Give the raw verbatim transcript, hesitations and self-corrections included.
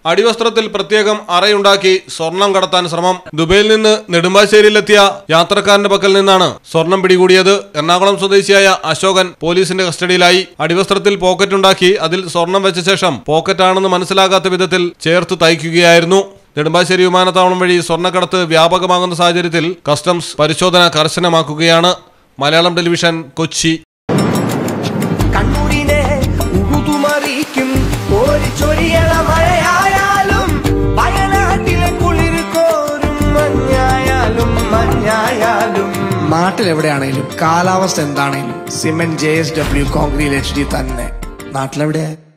അടിവസ്ത്രത്തിൽ പ്രത്യേകം അറയുണ്ടാക്കി സ്വർണം കടത്താൻ ശ്രമം. ദുബൈയിൽ നിന്ന് നെടുമ്പാശ്ശേരിയിലെത്തിയ യാത്രക്കാരന്റെ പക്കൽ നിന്നാണ് സ്വർണം പിടികൂടിയത്. എറണാകുളം സ്വദേശിയായ അശോകൻ പോലീസിന്റെ കസ്റ്റഡിയിലായി. അടിവസ്ത്രത്തിൽ പോക്കറ്റുണ്ടാക്കി അതിൽ സ്വർണം വെച്ച ശേഷം പോക്കറ്റാണെന്ന് മനസ്സിലാകാത്ത വിധത്തിൽ ചേർത്ത് തയ്ക്കുകയായിരുന്നു. നെടുമ്പാശ്ശേരി വിമാനത്താവളം വഴി സ്വർണ്ണക്കടത്ത് വ്യാപകമാകുന്ന സാഹചര്യത്തിൽ കസ്റ്റംസ് പരിശോധന കർശനമാക്കുകയാണ്. മലയാളം ടെലിവിഷൻ, കൊച്ചി. നാട്ടിലെവിടെയാണേലും കാലാവസ്ഥ എന്താണേലും cement J S W concrete H D തന്നെ. നാട്ടിലെവിടെയാ?